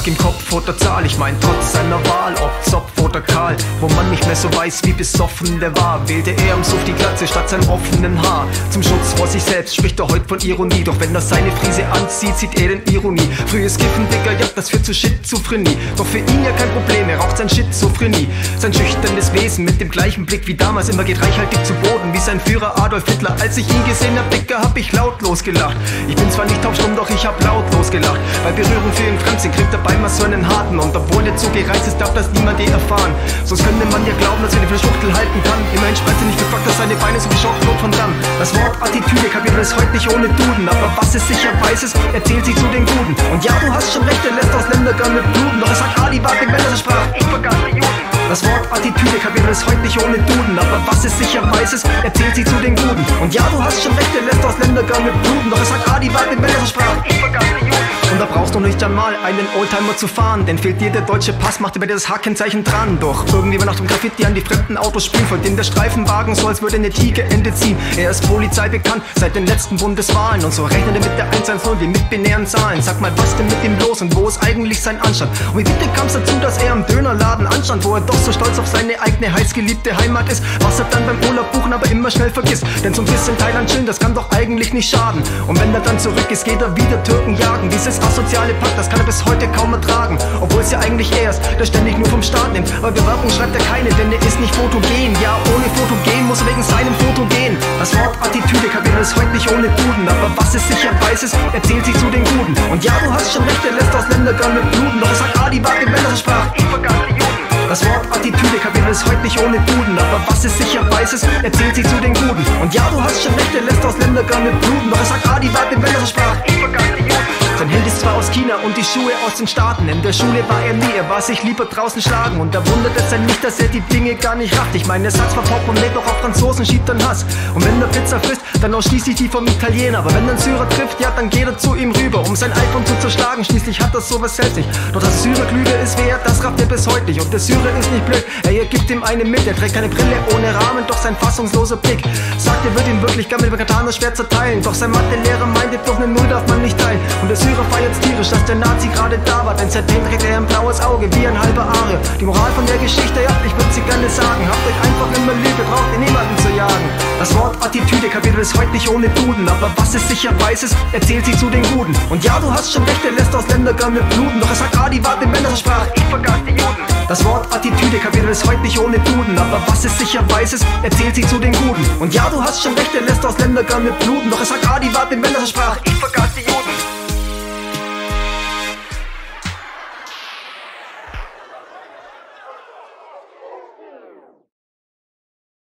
im Kopf oder Zahl. Ich mein, trotz seiner Wahl, ob Zopf oder Karl, wo man nicht mehr so weiß, wie besoffen der war, wählte er am Suff die Glatze statt seinem offenen Haar. Zum Schutz vor sich selbst spricht er heute von Ironie, doch wenn er seine Frise anzieht, sieht er den Ironie. Frühes Kiffen, Digga, jagt das führt zu Schizophrenie, doch für ihn ja kein Problem, er raucht sein Schizophrenie. Sein schüchternes Wesen mit dem gleichen Blick wie damals, immer geht reichhaltig zu Boden, wie sein Führer Adolf Hitler. Als ich ihn gesehen hab, Digga, hab ich lautlos gelacht. Ich bin zwar nicht taubstumm, doch ich hab lautlos gelacht, weil Berührung für ihn fremd sind, kriegt dabei mal so einen harten. Und obwohl er so gereizt ist, darf das niemand je erfahren. Sonst könnte man ja glauben, dass er die für Schwuchtel halten kann. Immerhin spreizt er nicht gefragt, dass seine Beine so wie Schockblut von Damm. Das Wort Attitüde kapiert es heute nicht ohne Duden, aber was es sicher weiß ist, erzählt sie zu den Guten. Und ja, du hast schon recht, er lässt Ausländergang mit Bluten, doch er sagt Ali war wenn er sprach, ich vergaß die Juden. Das Wort Attitüde kapiert es heute nicht ohne Duden, aber was es sicher weiß ist, erzählt sie zu den Guten. Und ja, du hast schon recht, er lässt Ausländergang mit Bluten, doch er sagt Ali war wenn er sprach, ich vergaß die Juden. Und da brauchst du nicht einmal einen Oldtimer zu fahren, denn fehlt dir der deutsche Pass, macht dir bei dir das Hakenzeichen dran. Doch irgendwie nach dem Graffiti an die fremden Autos spielen, von dem der Streifenwagen so als würde eine Tigerente ziehen. Er ist Polizei bekannt seit den letzten Bundeswahlen und so rechnet er mit der 110 wie mit binären Zahlen. Sag mal, was denn mit ihm los und wo ist eigentlich sein Anstand? Und wie bitte kam es dazu, dass er am Dönerladen anstand, wo er doch so stolz auf seine eigene heißgeliebte Heimat ist, was er dann beim Urlaub buchen aber immer schnell vergisst. Denn so ein bisschen Thailand chillen, das kann doch eigentlich nicht schaden. Und wenn er dann zurück ist, geht er wieder Türken jagen. Dieses asoziale Pakt, das kann er bis heute kaum ertragen, obwohl es ja eigentlich er ist, der ständig nur vom Staat nimmt. Aber Bewerbung schreibt er keine, denn er ist nicht fotogen. Ja, ohne Fotogen muss er wegen seinem Foto gehen. Das Wort Attitüde kapiert es heute nicht ohne Duden, aber was es sicher weiß ist, erzählt sie zu den Guten. Und ja, du hast schon recht, er lässt Ausländergang mit Bluten, doch er sagt Ali war wenn er sprach, ich vergaß die Juden. Das Wort Attitüde kapiert es heute nicht ohne Duden, aber was es sicher weiß ist, erzählt sie zu den Guten. Und ja, du hast schon recht, er lässt Ausländergang mit Bluten, doch er sagt Ali war wenn er sprach, ich vergaß die Juden. Sein Held ist zwar aus China und die Schuhe aus den Staaten. In der Schule war er nie, er war sich lieber draußen schlagen. Und da wundert es einen nicht, dass er die Dinge gar nicht rafft. Ich meine, er sagt zwar Pop und lebt auch auf Franzosen, schiebt dann Hass. Und wenn er Pizza frisst, dann ausschließlich die vom Italiener. Aber wenn er einen Syrer trifft, ja, dann geht er zu ihm rüber, um sein iPhone zu zerschlagen. Schließlich hat er sowas selbst nicht. Doch dass Syrer klüger ist wie er, das rafft er bis heute nicht. Und der Syrer ist nicht blöd, er gibt ihm eine mit. Er trägt keine Brille ohne Rahmen, doch sein fassungsloser Blick sagt, er würde ihn wirklich gern mit dem Katana schwer zerteilen. Doch sein Mathelehrer meinte, bloß eine Null darf man nicht teilen. Und der Syrer feiert's tierisch, dass der Nazi gerade da war, denn seitdem trägt er ein blaues Auge wie ein halber Aare. Die Moral von der Geschichte, ja, ich würde sie gerne sagen, habt euch einfach immer lieb, ihr braucht ihr niemanden zu jagen. Das Wort Attitüde kapiert es heute nicht ohne Duden, aber was es sicher weiß ist, erzählt sie zu den Guten. Und ja, du hast schon recht, er lässt Ausländergang mit Bluten, doch er sagt Ali war wenn er sprach, ich vergaß die Juden. Das Wort Attitüde kapiert es heute nicht ohne Duden, aber was es sicher weiß ist, erzählt sie zu den Guten. Und ja, du hast schon recht, er lässt Ausländergang mit Bluten, doch er sagt Ali war wenn er sprach, ich vergaß die Juden.